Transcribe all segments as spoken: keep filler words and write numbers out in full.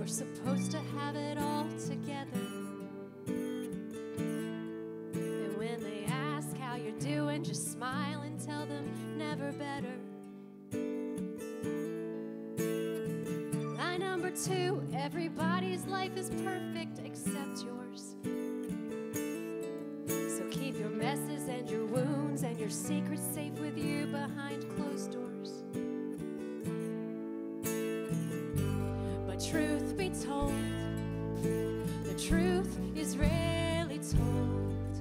supposed to have it all together. And when they ask how you're doing, just smile and tell them never better. Lie number two, everybody's life is perfect except yours. So keep your messes and your wounds and your secrets safe with you behind closed doors. But truth be told, the truth is rarely told.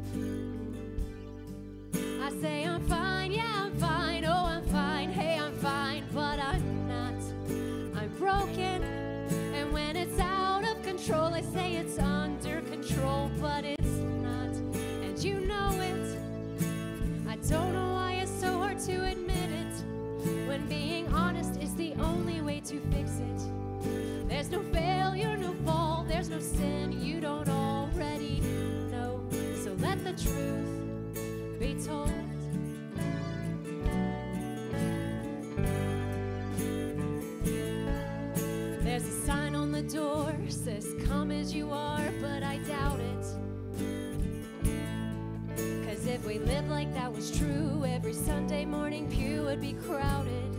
I say I'm fine, yeah I'm fine, oh I'm fine, hey I'm fine, but I'm not. I'm broken, and when it's out of control, I say it's under control, but it's not, and you know it. I don't know why it's so hard to admit it, when being honest is the only way to fix it. There's no failure, no fall, there's no sin you don't already know, so let the truth be told. There's a sign on the door, says come as you are, but I doubt it. Cause if we lived like that was true, every Sunday morning pew would be crowded.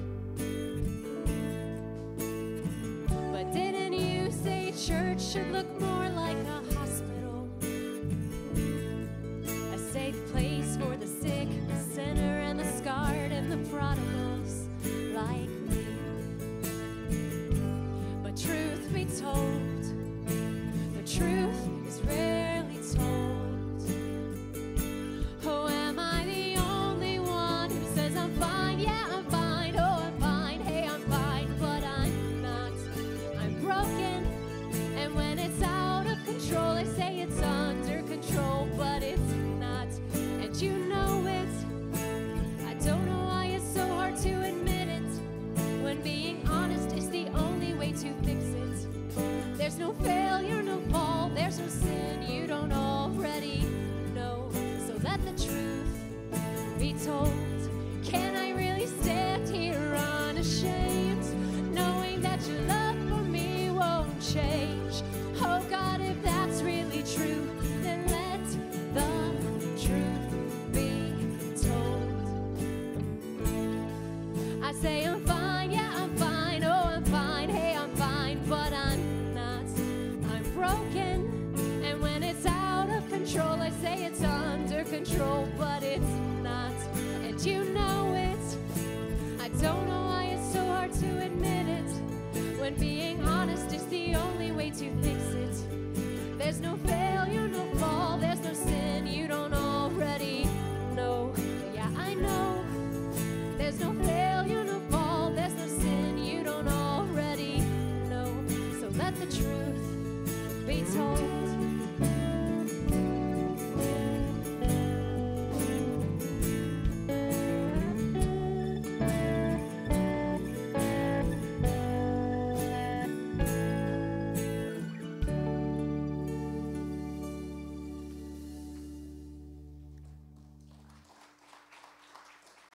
But didn't you say church should look more like a hospital? A safe place for the sick, the sinner, and the scarred, and the prodigals like me. But truth be told, the truth is rarely told. Oh, am I the only one who says I'm fine? Yeah, I'm fine. Oh, I'm fine. Hey, I'm fine. But I'm not. I'm broken. And when it's out of control, I say it's under control, but it's not. And you know it. I don't know why it's so hard to admit it, when being honest is the only way to fix it. There's no failure, no fall, there's no sin you don't already know, so let the truth be told. Can I really stand here unashamed, knowing that your love for me won't change? Oh God, if that's really true, then let the truth be told. I say I'm fine, yeah I'm fine, oh I'm fine, hey I'm fine, but I'm not. I'm broken, and when it's out of control, I say it's under control, but it's not, and you know it. I don't know why it's so hard to admit it, when being honest is the only way to fix it. There's no failure, no fall, there's no sin you don't already know. Yeah, I know. There's no